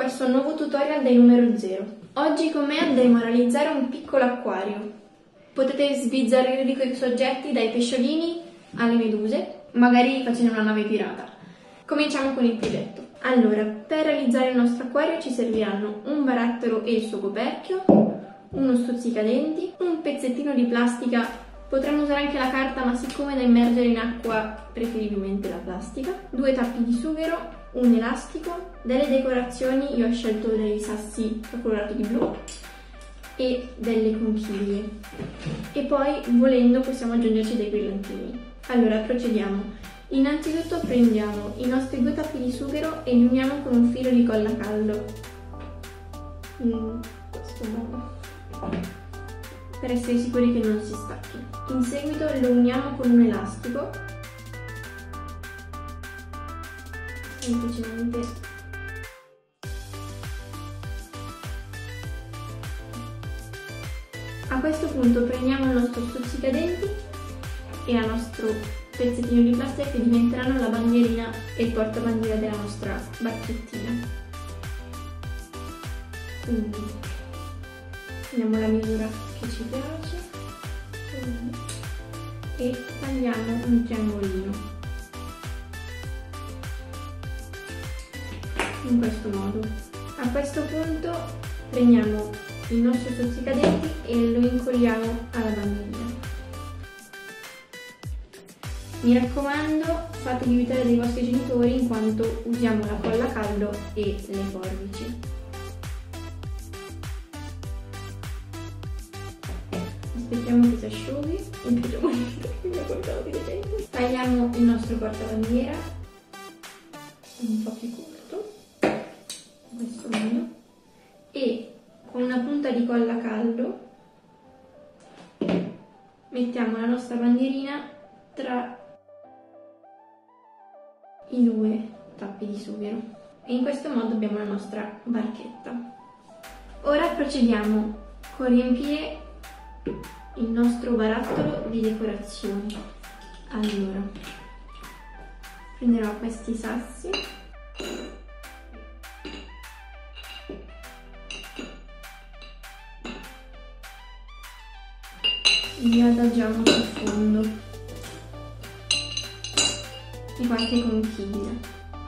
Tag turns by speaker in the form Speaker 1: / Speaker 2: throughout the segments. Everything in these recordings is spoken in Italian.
Speaker 1: questo nuovo tutorial del numero 0. Oggi con me andremo a realizzare un piccolo acquario. Potete sbizzarrirvi con i soggetti dai pesciolini alle meduse, magari facendo una nave pirata. Cominciamo con il progetto. Allora, per realizzare il nostro acquario ci serviranno un barattolo e il suo coperchio, uno stuzzicadenti, un pezzettino di plastica. Potremmo usare anche la carta, ma siccome da immergere in acqua preferibilmente la plastica, 2 tappi di sughero, un elastico, delle decorazioni, io ho scelto dei sassi colorati di blu e delle conchiglie. E poi, volendo, possiamo aggiungerci dei brillantini. Allora, procediamo. Innanzitutto prendiamo i nostri 2 tappi di sughero e li uniamo con un filo di colla caldo. In questo modo. Per essere sicuri che non si stacchi. In seguito lo uniamo con un elastico, semplicemente a questo punto prendiamo il nostro stuzzicadenti e il nostro pezzettino di plastica che diventeranno la bandierina e il portabandiera della nostra bacchettina. Quindi prendiamo la misura che ci piace e tagliamo un triangolino in questo modo. A questo punto prendiamo il nostro stuzzicadenti e lo incolliamo alla bandierina. Mi raccomando, fatevi aiutare dai vostri genitori in quanto usiamo la colla a caldo e le forbici. Aspettiamo che si asciughi, tagliamo il nostro portabandiera un po' più corto, in questo modo, e con una punta di colla a caldo mettiamo la nostra bandierina tra i 2 tappi di sughero e in questo modo abbiamo la nostra barchetta. Ora procediamo con riempire il nostro barattolo di decorazioni. Allora, prenderò questi sassi li adagiamo sul fondo e qualche conchiglia.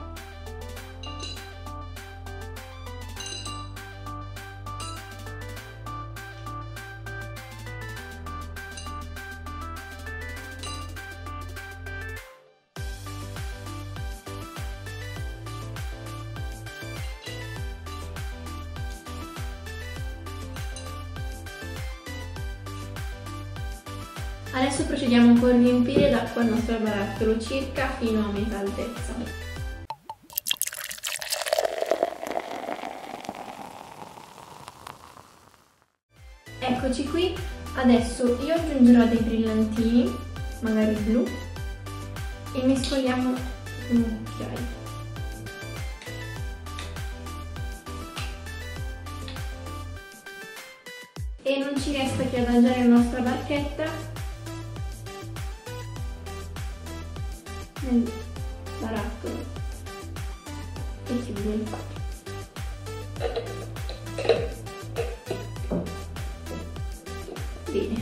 Speaker 1: Adesso procediamo con riempire d'acqua il nostro barattolo circa fino a metà altezza. Eccoci qui, adesso io aggiungerò dei brillantini, magari blu, e mescoliamo con un cucchiaio. E non ci resta che adagiare la nostra barchetta nel barattolo e chiudere. Bene.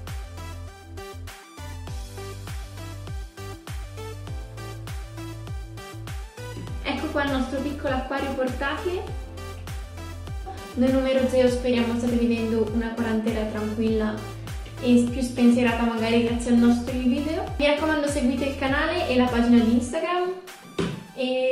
Speaker 1: Ecco qua il nostro piccolo acquario portatile. Noi numero 0 speriamo state vivendo una quarantena tranquilla e più spensierata magari grazie al nostro video. Mi raccomando, seguite il canale e la pagina di Instagram e